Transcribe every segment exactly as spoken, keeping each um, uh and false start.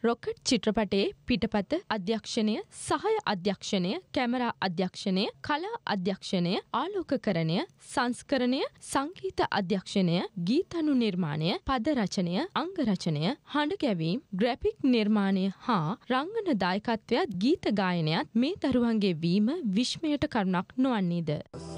Rocket චිත්‍රපටයේ පිටපත අධ්‍යක්ෂණය, සහාය අධ්‍යක්ෂණය, කැමරා අධ්‍යක්ෂණය, කලා අධ්‍යක්ෂණය, ආලෝකකරණය, සංස්කරණය, සංගීත අධ්‍යක්ෂණය, ගීතනු නිර්මාණය, පද රචනය, අංග රචනය, හඬ ගැවීම්, ග්‍රැෆික් නිර්මාණය හා රංගන දායකත්වයත් ගීත ගායනයත් මේ දරුවන්ගේ වීම විශ්මයට කරුණක් නොවන්නේද?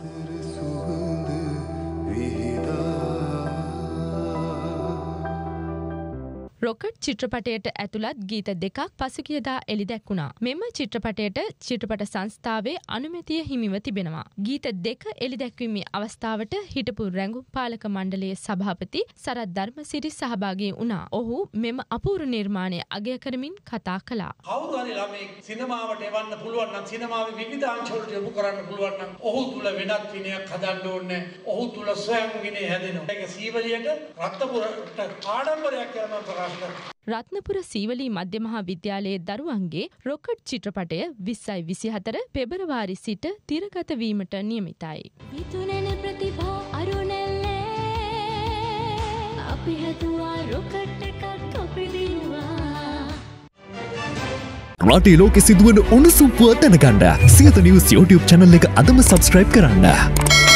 රොකට් චිත්‍රපටයට ඇතුළත් ගීත දෙකක් පසුගියදා එළි දැක්වුණා. මෙම චිත්‍රපටයට චිත්‍රපට සංස්ථාවේ අනුමැතිය හිමිව තිබෙනවා. ගීත දෙක එළි දැක්වීමේ අවස්ථාවට හිටපු රැඟුම් පාලක මණ්ඩලයේ සභාපති සරත් ධර්මසිරි සහභාගී වුණා. ඔහු මෙම අපූර්ව නිර්මාණය අගය කරමින් කතා කළා. කවුරු හරි ළමෙක් සිනමාවට එවන්න පුළුවන් නම්, සිනමාවේ විවිධ අංශවලට යොමු කරන්න පුළුවන් නම්, ඔහු තුල වෙනත් විනයක් හදන්න ඕනේ. ඔහු තුල ස්වයං විනය හැදෙනවා. ඒක සීවලියට රත්නපුරට ආඩම්බරයක් කියලා මම රත්නපුර සීවලී මධ්‍ය මහා විද්‍යාලයේ දරුවන්ගේ රොකට් චිත්‍රපටය විස්සයි විසිහතර පෙබරවාරි සිට තිරගත වීමට නියමිතයි. විතුනන ප්‍රතිභා අරුණැල්ලේ අපි හදුවා රොකට් එකක් අපිදිනවා. රටේ ලෝකෙ සිදුවන උණුසුම් පුවත් දැනගන්න සියත නිවුස් YouTube channel එක අදම subscribe කරන්න.